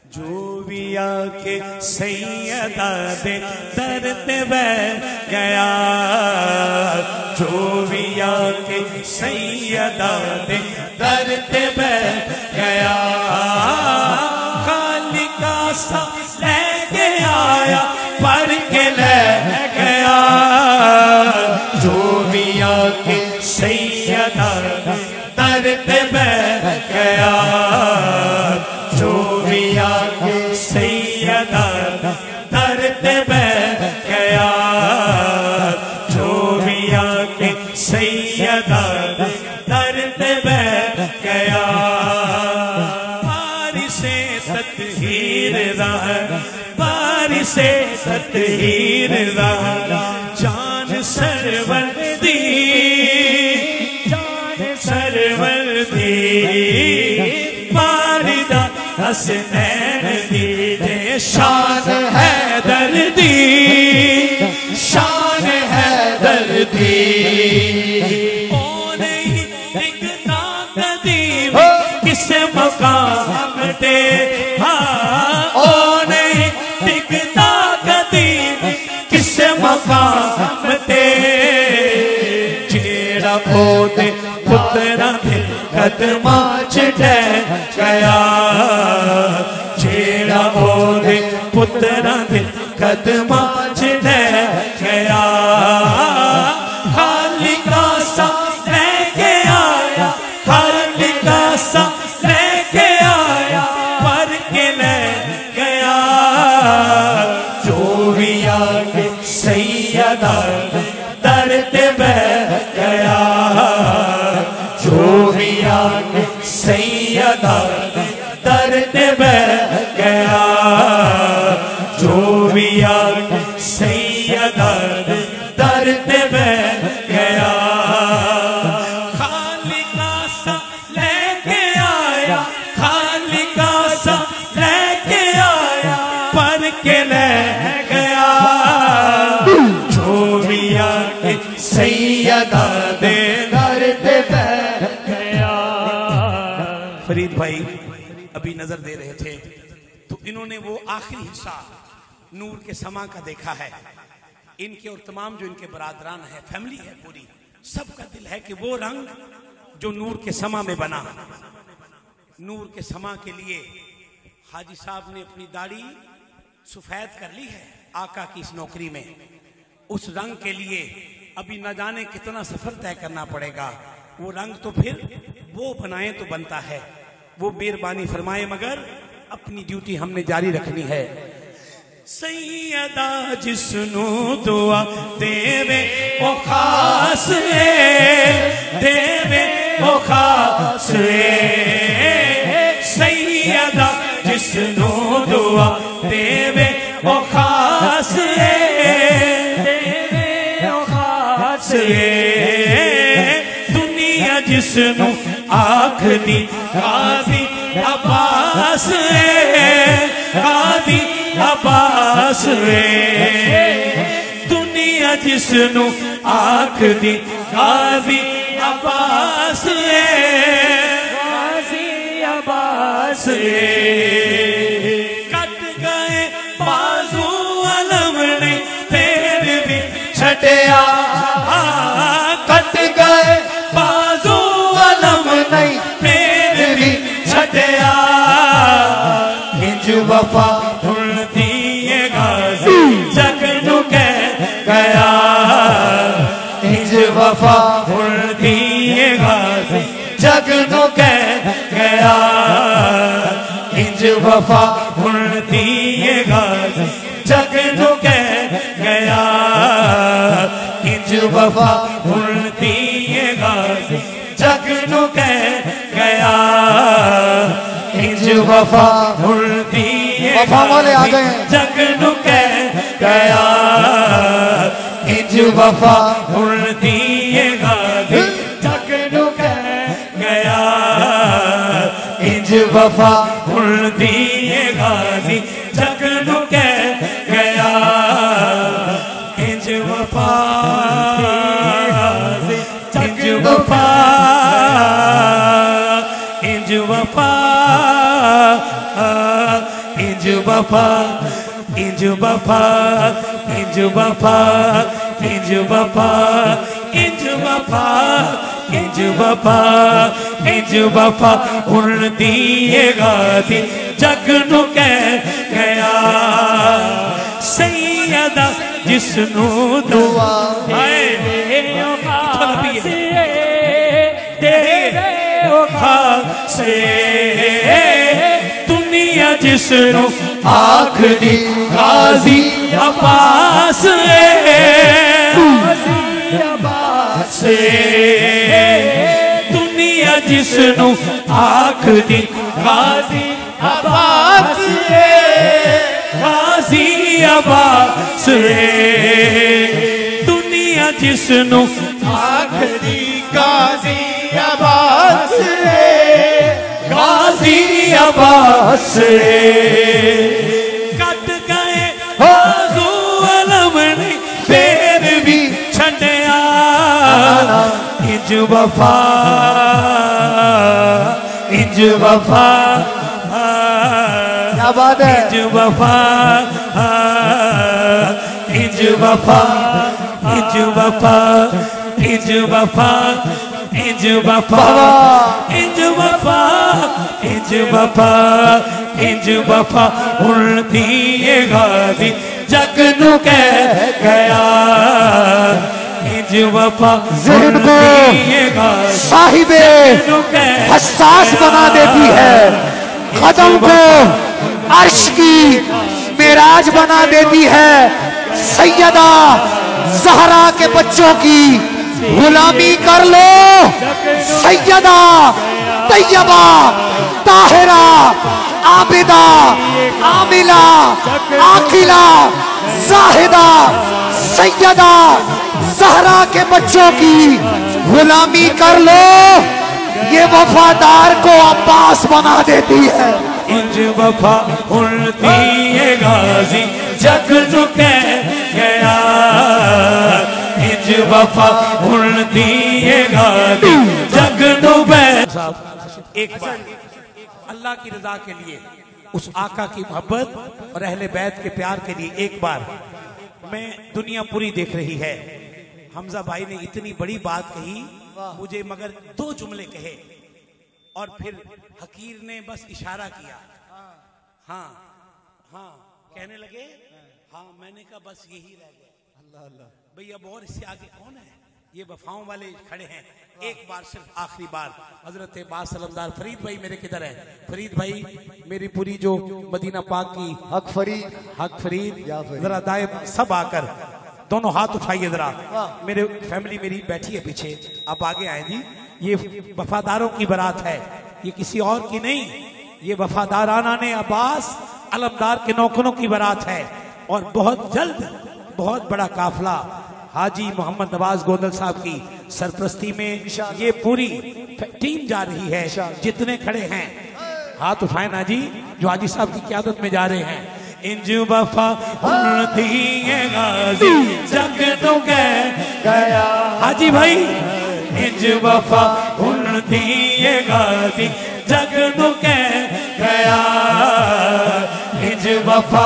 जो भी आके सैयदा दे दर्द बह गया, जो भी आके सैयदा दे दर्द बह गया, खालिका सा लेके आया पर के ले गया, जो भी आके सैयदा दर्द बह गया, जो भी आके सैयदा दर्द बह गया, जो भी आके सैयदा दर्द बह गया, बारिशे तत्हीर रहा, बारिशे तत्हीर रहा, जान सरवर दी, जान सरवर दी, बारिदा हसनैन दी, शान है दर्दी, शान है दर्दी, ओ नहीं दिखता कदीम किस मकाम पे, हाँ ओ नहीं दिखता कदीम किस मकाम पे, जेड़ा ओदे पुत्रा दे कदमां च ढह गया, जेड़ा ओदे पुत्रा दे कदमां च ढह गया, खालिका सा लेके आया, खालिका सा लेके आया पर के ले गया, जो भी आके सैयदा दर्द बह गया, जो भी आके सैयदा दर्द बह गया, जो भी आके सैयदा दर्द बह गया, खालिका सा लेके आया, खालिका सा लेके आया पर के ले गया, जो भी आके सैयदा दे दर्द बह गया। फरीद भाई अभी नजर दे रहे थे तो इन्होंने वो आखिरी हिस्सा नूर के समा का देखा है, इनके और तमाम जो इनके बरादरान है, फैमिली है पूरी, सबका दिल है कि वो रंग जो नूर के समा में बना, नूर के समा के लिए हाजी साहब ने अपनी दाढ़ी सफेद कर ली है आका की इस नौकरी में, उस रंग के लिए अभी न जाने कितना सफर तय करना पड़ेगा, वो रंग तो फिर वो बनाए तो बनता है, वो मेहरबानी फरमाए, मगर अपनी ड्यूटी हमने जारी रखनी है। सैयदा जिसनु दुआ देवे ओ खास देवे ओ खास, सैयदा जिसनु दुआ देवे ओ खास देवे ओ खास, दुनिया जिसनु आख दी गाजी अब्बास, गाजी अब्बास, दुनिया जिसनु आख दी गाजी अब्बास, गाजी अब्बास, कट गए बाजू अलम ने फिर भी छटिया, कट गए बाजू अलम नहीं फिर भी छटिया, हिज वफा गया, हिज वफा दिए गाजी जग नु कह गया, हिज वफा दिए गाजी जग नु कह गया, हिज वफा दिए गाजी जग नु कह गया, हिज वफा दिए गाजी जग नु कह गया, हिज वफा दिए गाजी जग नु कह गया, हिज वफा दिए गाजी जग नु कह गया, हिज वफा जग वफा, हिज वफा इंज वफा, इंज वफा, इंज वफा, इंज वफा, इंज वफा, इंज वफा, इंज वफा उन दिए गादी जग नू कह गया सैयदा जिसनू दुआ आए से दुनिया जिसनू आखदी गाजी अब्बास से दुनिया जिसनू आखदी गाजी अब्बास गाजी अब्बास दुनिया जिसनू आखदी गाजी अब्बास गाजी अब्बास कट गए बाजू अलम ने फिर भी छड़िया इंज वफा, इंज वफा, क्या बात है, इंज वफा, इंज वफा, इंज वफा, इंज वफा, इंज वफा, इंज वफा, इंज वफा, इंज वफा उन दिए गाजी जग नू कह गया इंज वफा ज़हन को साहिबे हसास बना देती है, कदम को अर्श की मेराज बना देती है। सैयदा ज़हरा के बच्चों की गुलामी कर लो, सैयदा तैयबा ताहिरा आबिदा आमिला आकिला जाहिदा सैयदा ज़हरा के बच्चों की गुलामी कर लो, ये वफादार को अब्बास बना देती है। इंज वफा उन दिए गाजी जग नू कह गया इंज वफा उन दिए गाजी जग नू एक बार अल्लाह की रजा के लिए उस आका की मोहब्बत और अहले बैत के प्यार के लिए एक बार मैं दुनिया पूरी देख रही है। हमजा भाई ने इतनी बड़ी बात कही मुझे मगर दो जुमले कहे और फिर हकीर ने बस इशारा किया हाँ हाँ कहने लगे हाँ मैंने कहा बस यही रह गया। अल्लाह अल्लाह भैया और इससे आगे कौन है? ये वफाओं वाले खड़े हैं। एक बार सिर्फ आखिरी बार हजरत बासलमदार फरीद भाई मेरे किधर है? फरीद भाई मेरी पूरी जो मदीना पाक की हक फरीद जरा दाएं सब आकर दोनों हाथ उठाइए जरा। मेरे फैमिली मेरी बैठी है पीछे, आप आगे आए जी। ये वफादारों की बारात है, ये किसी और की नहीं। ये वफादाराना ने अब्बास अलमदार के नौकरों की बारात है और बहुत जल्द बहुत बड़ा काफिला हाजी मोहम्मद नवाज गोंदल साहब की सरपरस्ती में ये पूरी टीम जा रही है। जितने खड़े हैं हाथ उठाए ना जी, जो हाजी साहब की क़यादत में जा रहे हैं। इंज वफा गाजी जग नू कह गया हाजी भाई इंज वफा गाजी जग नू कह गया इंज वफा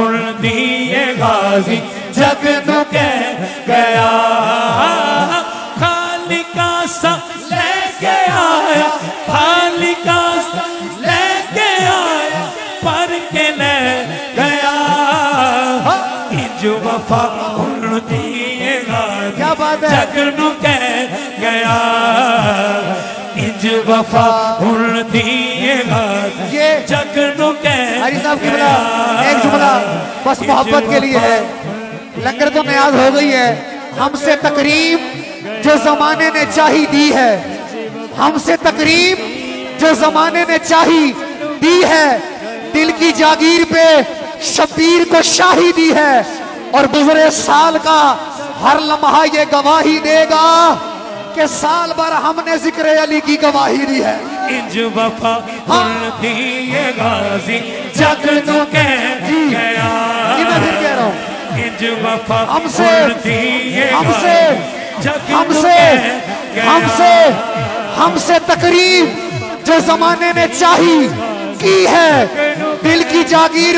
गाजी जग नू कह गया खालिका सा लेके आया खालिका सा लेके आया पर के ले गया इंज वफा क्या बात है, जग नू कह गया इंज वफा ये जग नू कह हाजी साहब की बला एक जुमला बस मोहब्बत के लिए है। लंगर तो नियाज हो गई है। हमसे तकरीम जो जमाने ने चाही दी है, हमसे तकरीम जो जमाने ने चाही दी है, दिल की जागीर पे शबीर को शाही दी है और गुजरे साल का हर लम्हा ये गवाही देगा कि साल भर हमने जिक्र अली की गवाही दी है। इंज वफा गाजी जग नू कह गया मैं फिर कह रहा हूँ इंज वफा हमसे तकरीब जो जमाने ने चाही की है, दिल की जागीर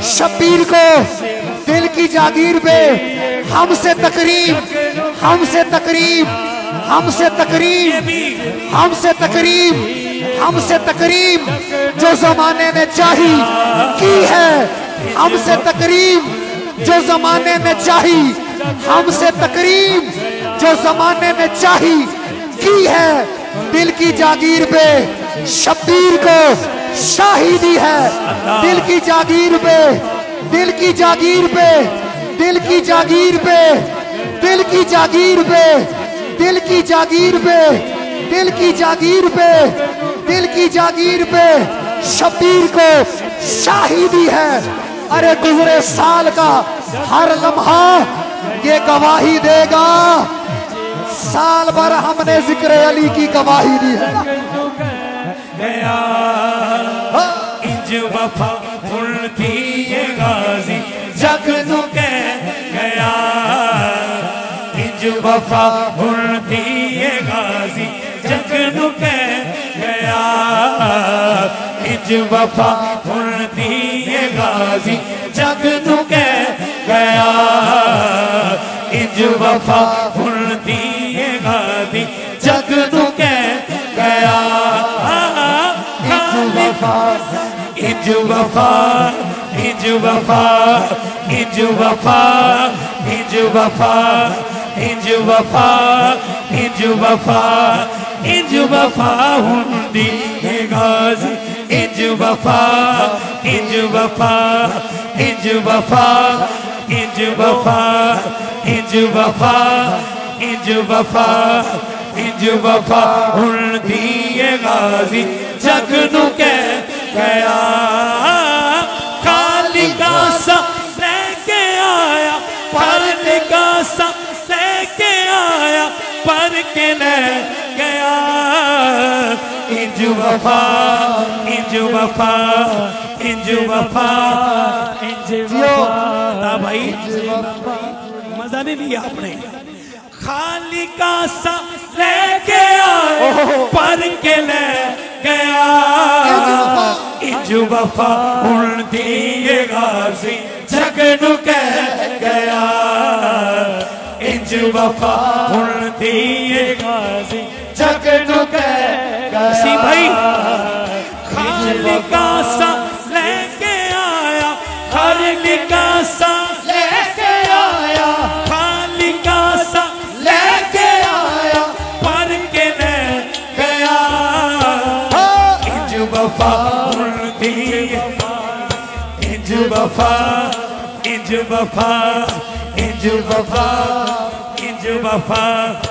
शब्बीर को दिल की जागीर पे हमसे तकरीम, हमसे तकरीम, हमसे तकरीम, हमसे तकरीम, हमसे तकरीम जो जमाने ने चाही की है, हमसे तकरीम जो जमाने ने चाही, हमसे तकरीम जो जमाने ने चाही की है। दिल की जागीर पे शब्बीर को शाही दी है, दिल की जागीर पे, दिल की जागीर पे, दिल की जागीर पे, दिल की जागीर पे, दिल की जागीर पे, दिल की जागीर पे, दिल की जागीर पे शब्बीर को शाही दी है। अरे गुजरे साल का हर लम्हा ये गवाही देगा, साल भर हमने जिक्र अली की गवाही दी है। गया इंज वफा उल्टी ये गाजी जग नु कह गया, इंज वफा उल्टी ये गाजी जग नु कह गया, इंज वफा उल्टी ये गाजी जग नु कह गया, इंज वफा उल्टी ये गाजी जग नु कह गया। इंज वफा, इंज वफा, इंज वफा, इंज वफा, इंज वफा, इंज वफा, इंज वफा हुंदी है गाजी, इंज वफा, इंज वफा, इंज वफा, इंज वफा, इंज वफा, इंज वफा, इंज वफा हुंदी है गाजी जग नु कह गया। खाली गासा लेके आया, पर गासा लेके आया, पर के ले गया। इंज वफा, इंज वफा, इंज वफा, इंज वफा। भाई मजा नहीं लिया आपने। खाली गासा लेके आया, पर के ले गया। इंज वफा उल्टी ये गाजी जग नु कह गया, इंज वफा उल्टी ये गाजी जग नु कह गया। भाई खाली गासा लेके आया, खाली गासा लेके आया, खाली गासा लेके आया, पर के ले गया। इंज वफा उल्टी, इंज वफा, इंज वफा, इंज वफा, इंज वफा।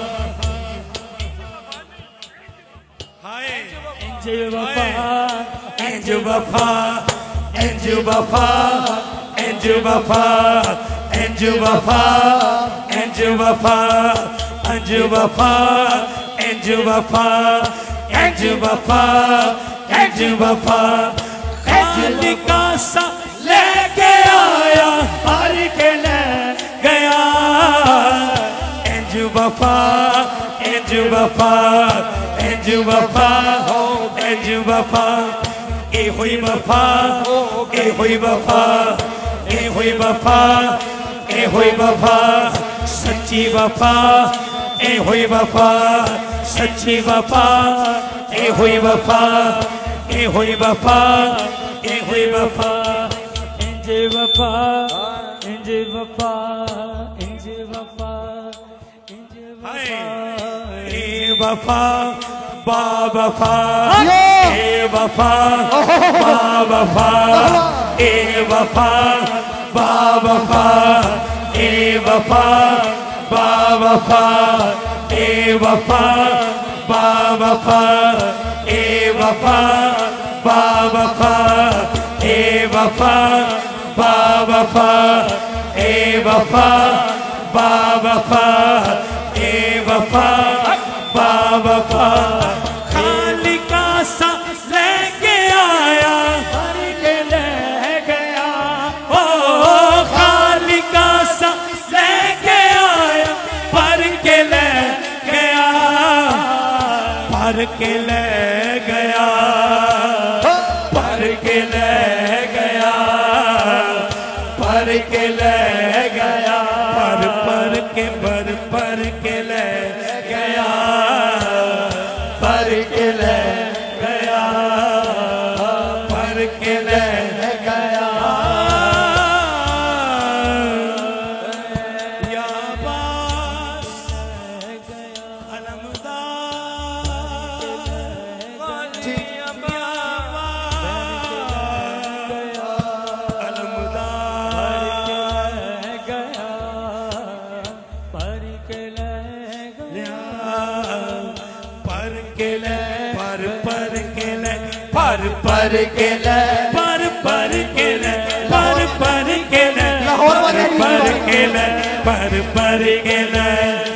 हाय इंज वफा, इंज वफा, इंज वफा, इंज वफा, इंज वफा, इंज वफा, इंज वफा, इंज वफा, इंज वफा, इंज वफा। खाली गासा लेके आया, पर के ले गया। इंज वफा, इंज वफा, इंज वफा, इंज वफा। ए हुई वफा, ए हुई वफा, ए हुई वफा, ए हुई वफा, सच्ची वफा। ए हुई वफा, सच्ची वफा। ए हुई वफा, ए हुई वफा, ए हुई वफा। इंज वफा, इंज वफा, इंज वफा, इंज वफा। ए वफा बा वफा, ए वफा बा वफा, ए वफा बा वफा, ए वफा बा वफा, ए वफा बा वफा, ए वफा बा वफा, ए वफा बा वफा, ए वफा बा वफा, ए वफा बा वफा। खाली गासा लेके आया, पर के ले गया। ओ खाली गासा लेके आया, पर के ले गया, पर के ले गया, पर के ले गया। के ले गया या बास पर के ले पर के ले पर के ले पर के ले पर के ले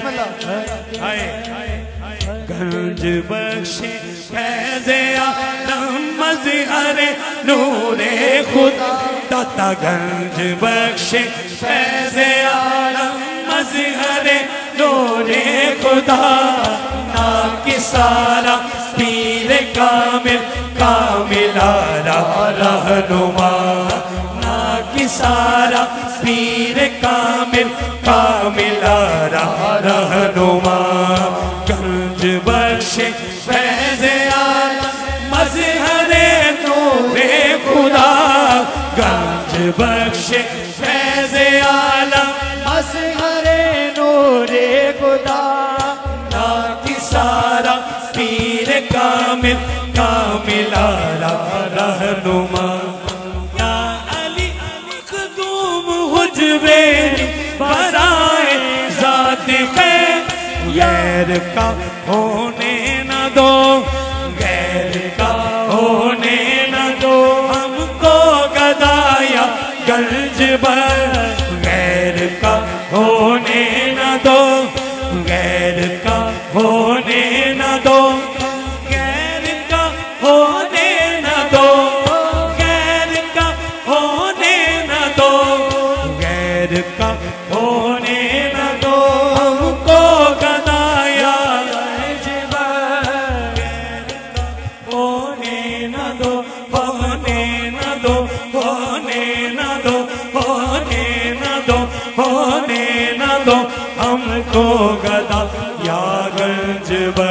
गंज बख्शे फैज़े आलम मज़हरे नूरे खुदा दाता गंज बख्शे फैज़े आलम मज़हरे नूरे खुदा ना कि सारा पीर कामिल कामिलारा रहनुमा ना कि सारा पीर कामिल कामिलारा रहनुमा गंज बख्शे फैज़े आलम मज़हरे नूरे खुदा गंज बख्शे फैज़े आलम मज़हरे नूरे खुदा ना कि सारा पीर कामिल कामिलारा रहनुमा या अली मखदूम हुजवेरी बराए ज़ात खैर गैर का होने न दो गैर का होने न दो हमको गदाया गंज पर गैर का होने न दो गैर का होने न दो गैर का होने न दो गैर का होने न दो गैर का होने न दो हमको गदाया गंज पर गैर का होने न दो होने न दो होने न दो होने न दो होने न दो हमको गदा या गंज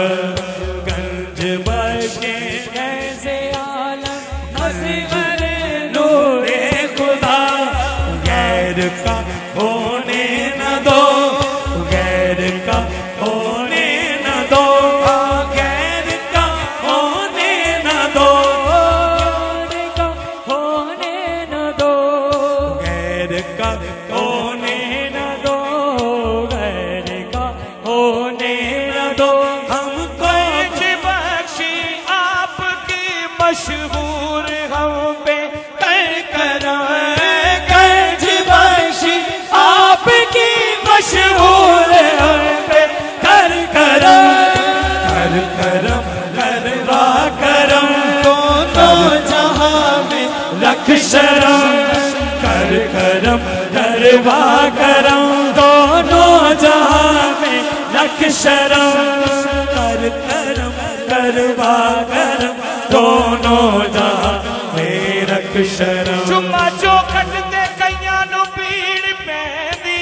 के कैसे आलम मज़हरे नूरे खुदा गैर का होने न दो गैर का होने न दो गैर का होने न दो गैर का होने न दो गैर का होने न दो गैर का होने न दो हमको बख्शी आपकी मशहूर हम पे कर करम गंज बख्शी आपकी मशहूर हम पे कर करम करवा करम दोनों जहां में रख शरम कर करम करवा करम दोनों जहां में रख शरम कर करम करवा करम दोनों जहां में रख शरम चुम्मा चौखट दे कईयां नूं पीड़ पैंदी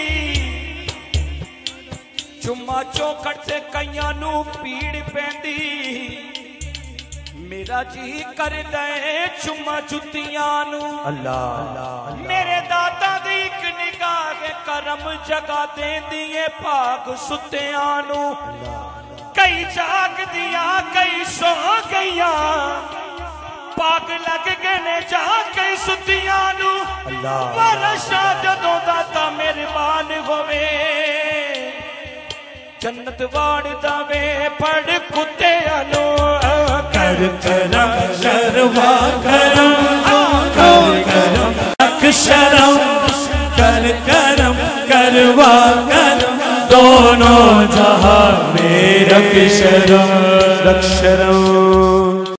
चुम्मा चौखट दे कईयां नूं पीड़ पैंदी मेरा जी कर दे चुम्मा जुतियां नूं अल्लाह मेरे दाता दी एक निगाह करम जगा देंदी है भाग सुत्तियां नूं कई जाग दिया कई सो गईया पाग लग गए ने जा कई सुतियां नूं बारिशां जदों दाता मेहरबान होवे जन्नत वाड़ दावे पड़ कुत्तियां नूं कर करम करवा करम कर करम रख शरम कर करम करवा करम दोनों जहां में रख शरम